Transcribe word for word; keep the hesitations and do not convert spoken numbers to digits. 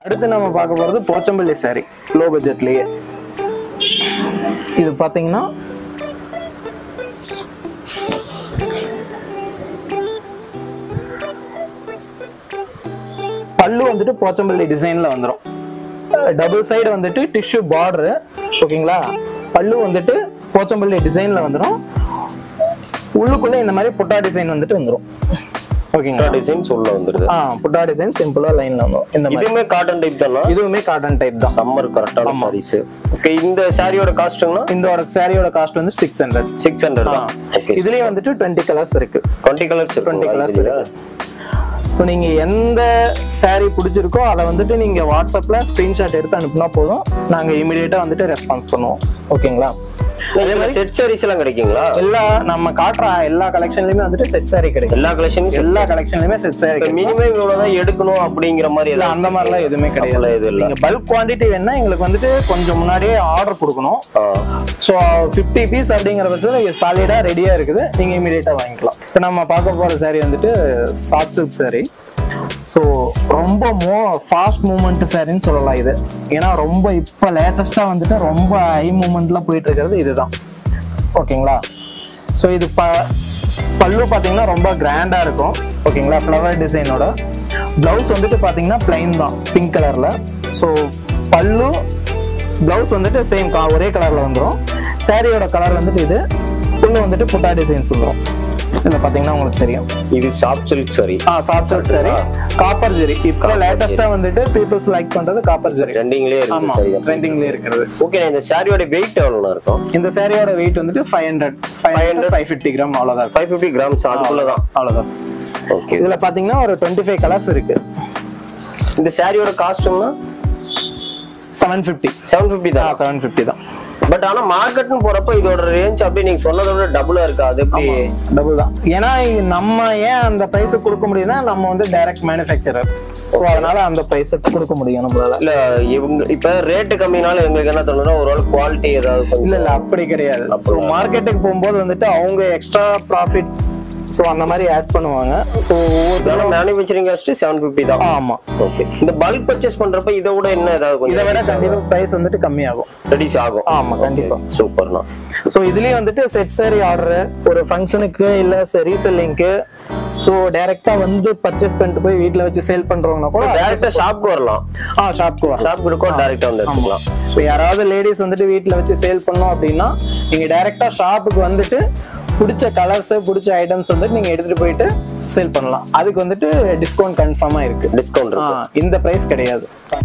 அடுத்து நம்ம பார்க்க போறது போச்சம்பள்ளி saree லோ பட்ஜெட்லயே. இது பாத்தீங்கன்னா பல்லு வந்துட்டு போச்சம்பள்ளி டிசைன்ல வந்துரும். டபுள் சைடு வந்துட்டு டிஷ்யூ பார்டர். ஓகேங்களா? பல்லு வந்துட்டு போச்சம்பள்ளி டிசைன்ல வந்துரும். உள்ளுக்குள்ள இந்த மாதிரி புட்டா டிசைன் வந்துட்டு வந்துரும். ஓகேங்களா? டிசைன்ஸ் உள்ள வந்துருது. ஆ புட்டா டிசைன் சிம்பிளா லைன்ல வந்துரும். இந்த மாதிரி இதுமே காட்டன் டைப் தானா? இதுவுமே காட்டன் டைப் தான். சம்மர் கரெக்டான sarees. ஓகே, இந்த சாரியோட காஸ்ட்னா இதோட சாரியோட காஸ்ட் வந்து six hundred. six hundred தான். ஓகே, இதுலயே வந்துட்டு twenty கலர்ஸ் இருக்கு. twenty கலர்ஸ் இருக்கு. twenty கலர்ஸ் இருக்கு. இப்போ நீங்க எந்த saree பிடிச்சிருக்கோ அதை வந்துட்டு நீங்க வாட்ஸ்அப்ல ஸ்கிரீன்ஷாட் எடுத்து அனுப்புனா போதும், நாங்க இமிடியேட்டா வந்துட்டு ரெஸ்பான்ஸ் பண்ணுவோம். ஓகேங்களா? அதே மாதிரி செட் sarees எல்லாம் கிடைக்குங்களா? எல்லா நம்ம காட்டுற எல்லா கலெக்ஷன்லயுமே வந்துட்டு செட் saree கிடைக்கும். எல்லா கலெக்ஷனும் எல்லா கலெக்ஷன்லயுமே செட் saree கிடைக்கும். மினிமம் இவ்வளவு தான் எடுக்கணும் அப்படிங்கிற மாதிரி இல்ல, அந்த மாதிரிலாம் எதுவுமே கிடையாது. நீங்க பல்க் குவாண்டிட்டி வேணா எங்களுக்கு வந்துட்டு கொஞ்சம் முன்னாடியே ஆர்டர் கொடுக்கணும். ஸோ ஃபிஃப்டி பீஸ் அப்படிங்கிற பட்சத்தில் சாலிடா ரெடியா இருக்குது, நீங்க இமீடியட்டா வாங்கிக்கலாம். இப்போ நம்ம பார்க்க போற saree வந்துட்டு சாஃப்ட் சில்க் saree. ஸோ ரொம்ப மோ ஃபாஸ்ட் மூவ்மெண்ட் சாரின்னு சொல்லலாம் இது. ஏன்னா ரொம்ப இப்போ லேட்டஸ்டாக வந்துட்டு ரொம்ப ஹை மூவ்மெண்ட்ல போயிட்டு இருக்கிறது இதுதான். ஓகேங்களா? ஸோ இது ப பல்லு பார்த்தீங்கன்னா ரொம்ப கிராண்டா இருக்கும். ஓகேங்களா? ஃப்ளவர் டிசைனோட. பிளவுஸ் வந்துட்டு பார்த்தீங்கன்னா பிளைன் தான், பிங்க் கலர்ல. ஸோ பல்லு பிளவுஸ் வந்துட்டு சேம் ஒரே கலர்ல வந்துடும். சாரியோட கலர் வந்துட்டு இது. புல்லு வந்துட்டு புட்டா டிசைன்ஸ் வந்துடும். இத பாத்தீங்கன்னா உங்களுக்கு தெரியும், இது soft silk saree. Ah soft silk saree, copper zari. இப்போ லேட்டஸ்டா வந்துட்டு பீப்பிள்ஸ் லைக் பண்றது காப்பர் ஜெரி. ட்ரெண்டிங்லயே இருக்கு saree. ட்ரெண்டிங்லயே இருக்குது. ஓகே, இந்த சாரியோட வெயிட் எவ்வளவு இருக்கும்? இந்த சாரியோட வெயிட் வந்துட்டு five hundred five hundred five fifty gram அவ்வளவுதான். five fifty கிராம்ஸ் அதுக்குள்ள தான். அவ்வளவுதான். ஓகே, இதுல பாத்தீங்கன்னா ஒரு twenty-five கலர்ஸ் இருக்கு. இந்த சாரியோட காஸ்ட்னா seven fifty seven fifty தான். seven fifty தான். பட் ஆனா மார்க்கெட்னு போறப்ப இதோட ரேஞ்ச் அப்படியே நீங்க சொன்னதை விட டபுளா இருக்கா? அது எப்படி டபுள் தான்? ஏன்னா நம்ம ஏன் அந்த பிரைஸ் கொடுக்க முடியும்னா நம்ம வந்து டைரக்ட் மேனுஃபேக்சரர். ஸோ அதனால அந்த பிரைஸ் கொடுக்க முடியும் நம்மளால. இல்ல இவங்க இப்ப ரேட்டு கம்மினால எங்களுக்கு என்ன தோணுன்னா ஒரு குவாலிட்டி ஏதாவது இல்ல இல்ல அப்படி கிடையாது. ஸோ மார்க்கெட்டுக்கு போகும்போது வந்துட்டு அவங்க எக்ஸ்ட்ரா ப்ராஃபிட் ஸோ அந்த மாதிரி ஆட் பண்ணுவாங்க. ஸோ ஒவ்வொரு மேனுஃபேக்சரிங் காஸ்ட் செவன் ஃபிஃப்டி தான். ஆமா. ஓகே, இந்த பல்க் பர்ச்சேஸ் பண்றப்ப இதை விட என்ன ஏதாவது இதை விட கண்டிப்பா பிரைஸ் வந்துட்டு கம்மியாகும், ரெடியூஸ் ஆகும். ஆமா கண்டிப்பா. சூப்பர்ண்ணா. ஸோ இதுலயே வந்துட்டு செட் சாரி ஆர்டர் ஒரு ஃபங்க்ஷனுக்கு இல்ல ரீசெல்லிங்க்கு, ஸோ டைரக்டா வந்து பர்ச்சேஸ் பண்ணிட்டு போய் வீட்டுல வச்சு சேல் பண்றவங்க கூட டைரக்டா ஷாப்க்கு வரலாம். ஆ ஷாப்க்கு வரலாம். ஷாப்க்கு இருக்கோம், டைரக்டா வந்து எடுத்துக்கலாம். ஸோ யாராவது லேடிஸ் வந்துட்டு வீட்டுல வச்சு சேல் பண்ணோம் அப்படின்னா நீங்க டைரக்டா ஷாப்புக்கு வந்துட்டு பிடிச்ச கலர்ஸ் பிடிச்ச ஐட்டம்ஸ் வந்துட்டு நீங்க எடுத்துட்டு போயிட்டு சேல் பண்ணலாம். அதுக்கு வந்துட்டு டிஸ்கவுண்ட் கன்ஃபார்மா இருக்கு. டிஸ்கவுண்ட் இந்த பிரைஸ் கிடையாது.